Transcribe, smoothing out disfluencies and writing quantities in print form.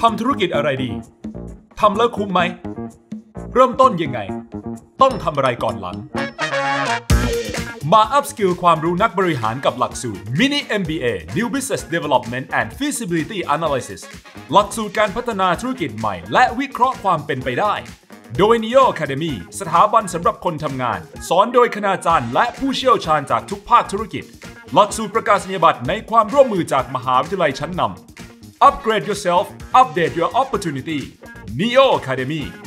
ำธุรกิจอะไรดีทำแล้วคุ้มไหมเริ่มต้นยังไงต้องทำอะไรก่อนหลังมาอัพสกิลความรู้นักบริหารกับหลักสูตร Mini MBA New Business Development and Feasibility Analysis หลักสูตรการพัฒนาธุรกิจใหม่และวิเคราะห์ความเป็นไปได้โดย Neo Academy สถาบันสำหรับคนทำงานสอนโดยคณาจารย์และผู้เชี่ยวชาญจากทุกภาคธุรกิจหลักสูตรประกาศนียบัตรในความร่วมมือจากมหาวิทยาลัยชั้นนำ Upgrade yourself, update your opportunity. Neo Academy